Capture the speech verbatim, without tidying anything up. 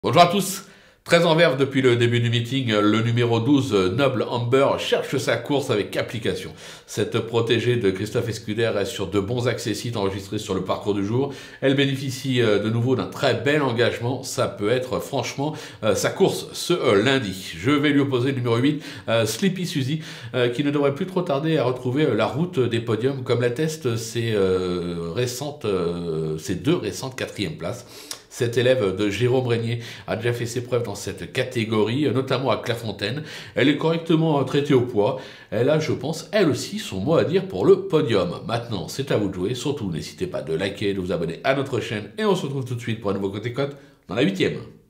Bonjour à tous. Très en verve depuis le début du meeting, le numéro douze, Noble Amber, cherche sa course avec application. Cette protégée de Christophe Escuder est sur de bons accessites enregistrés sur le parcours du jour. Elle bénéficie de nouveau d'un très bel engagement. Ça peut être franchement sa course ce lundi. Je vais lui opposer le numéro huit, Sleepy Suzy, qui ne devrait plus trop tarder à retrouver la route des podiums, comme l'attestent ses, récentes, ses deux récentes quatrièmes places. Cet élève de Jérôme Régnier a déjà fait ses preuves dans cette catégorie, notamment à Clairefontaine. Elle est correctement traitée au poids. Elle a, je pense, elle aussi, son mot à dire pour le podium. Maintenant, c'est à vous de jouer. Surtout, n'hésitez pas de liker, de vous abonner à notre chaîne. Et on se retrouve tout de suite pour un nouveau Côté Cote dans la huitième.